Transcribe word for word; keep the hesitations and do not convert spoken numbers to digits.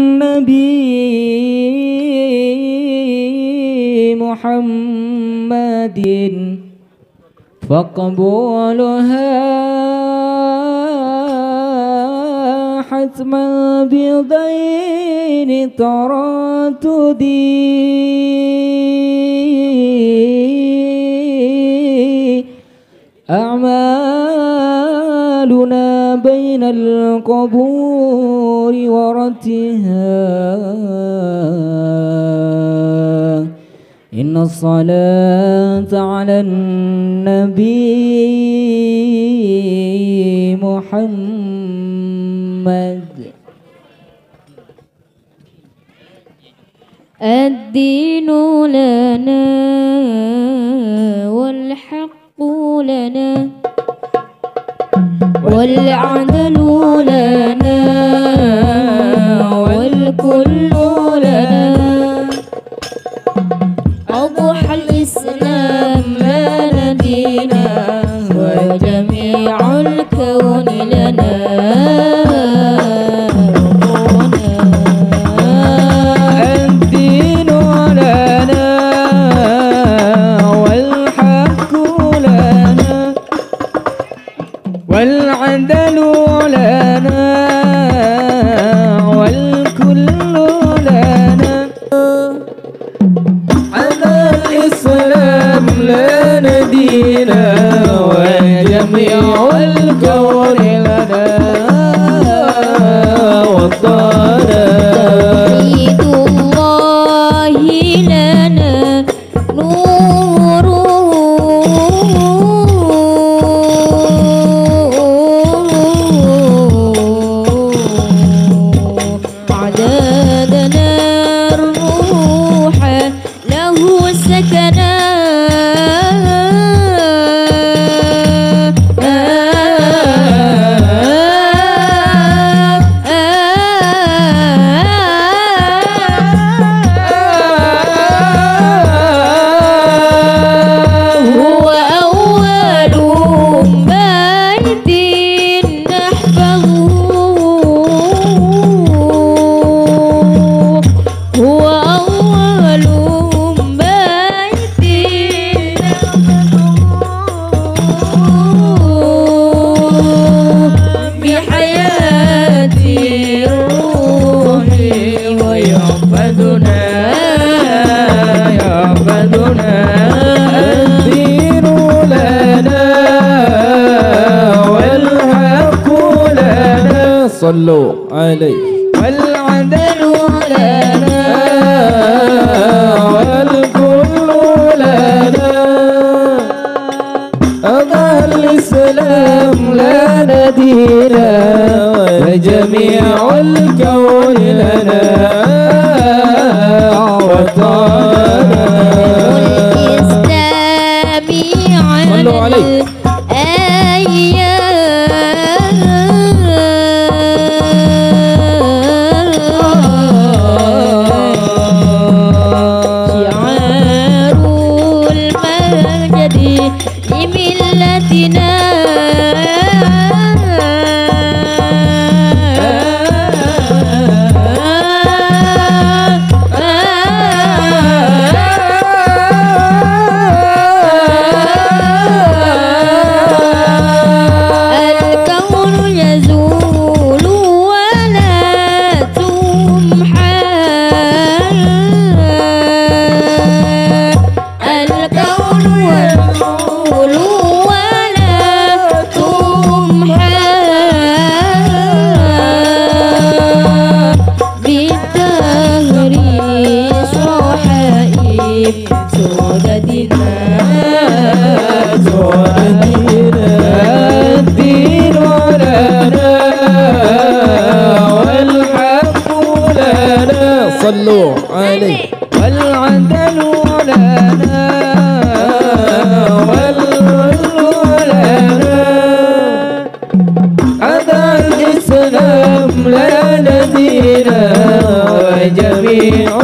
النبي محمد فقبولها حتما بغير تردد أعمالنا بين القبور ورتها إن الصلاة على النبي محمد. الدين لنا والحق لنا والعدل لنا والكل لنا أضحى الإسلام لنا دينا وجميع الكون لنا الدين لنا والحق لنا والعدل لنا والكل لنا على الإسلام لنا دينا وجميع الكون لنا والطانا عيد الله لنا نور عددنا الروح له سكنا هو أول بيت نحفظه هو أول بيت نحفظه بحياة الروح ويعبدنا يعبدنا الدين لنا والحق لنا صلوا عليه والعدل لنا والكل لنا أضحى الإسلام لنا دينا وجميع الكون لنا وطانا الإسلام صلوا على عليه. شعار المجد لملتنا الكون يزول ولا تمحى الكون يزول ولا تمحى بالدهر صحائف سودتنا سودتنا الدين لنا والحق لنا صلوا عليه والعدل لنا والكل لنا هذا الإسلام لنا دينا وجميع